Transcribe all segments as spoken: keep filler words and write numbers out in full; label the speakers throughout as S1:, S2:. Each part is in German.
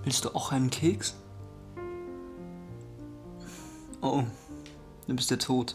S1: Willst du auch einen Keks? Oh, du bist ja tot.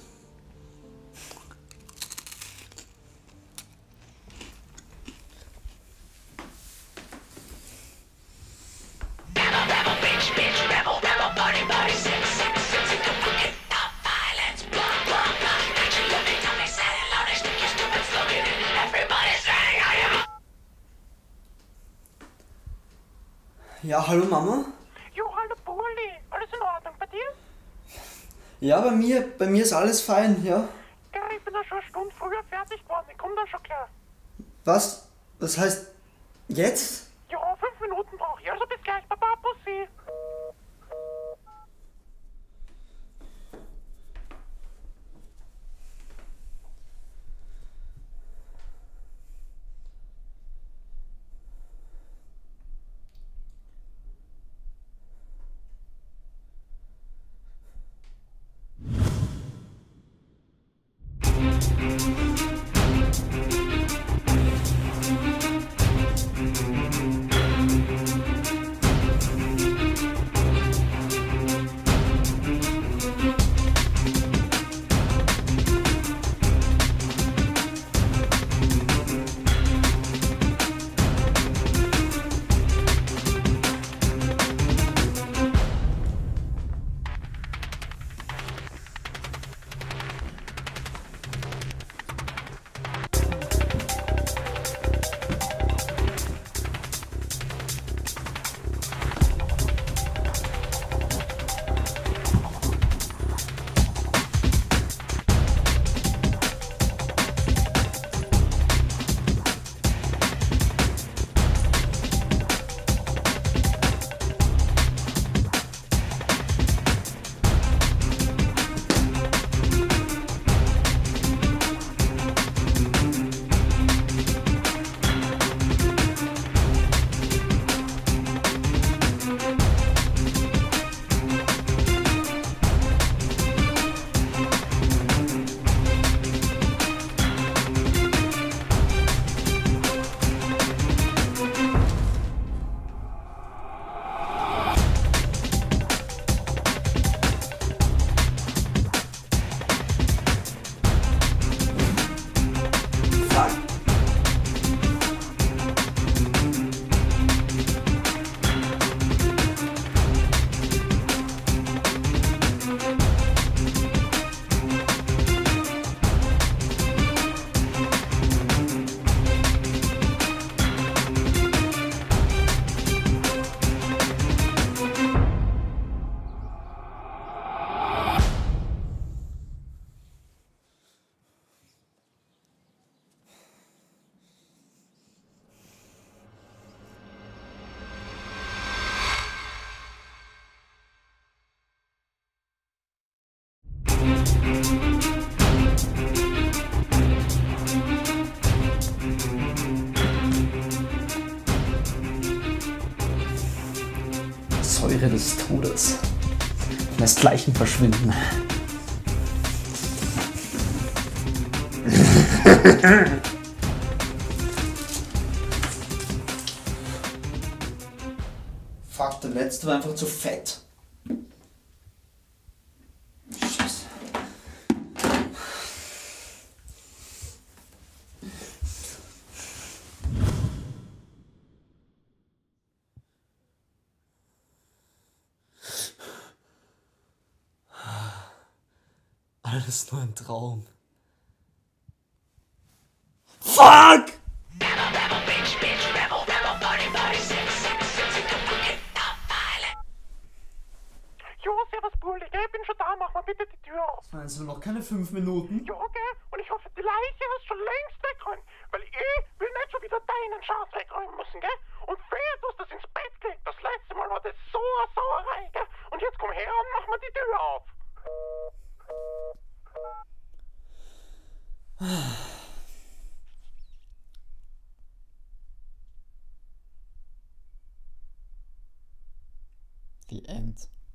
S1: Ja, hallo Mama?
S2: Jo, hallo Burli. Alles in Ordnung bei dir?
S1: Ja, bei mir, bei mir ist alles fein, ja.
S2: Ja, ich bin ja schon eine Stunde früher fertig geworden. Ich komm dann schon klar.
S1: Was? Das heißt, jetzt?
S2: Ja, fünf Minuten brauche ich. Also bis gleich, Baba, Bussi.
S1: Säure des Todes. Lässt Leichen verschwinden. Fuck, der letzte war einfach zu fett. Scheiße. Alles nur ein Traum. Fuck!
S2: Jo, servus Burli. Gell, ich bin schon da. Mach mal bitte die Tür auf.
S1: Das waren also noch keine fünf Minuten.
S2: Ja, gell? Und ich hoffe, die Leiche hast schon längst wegräumen. Weil ich will nicht schon wieder deinen Schatz wegräumen müssen, gell? Und wer du das ins Bett gelegt. Das letzte Mal war das so eine Sauerei, gell? Und jetzt komm her und mach mal die Tür auf.
S1: The End.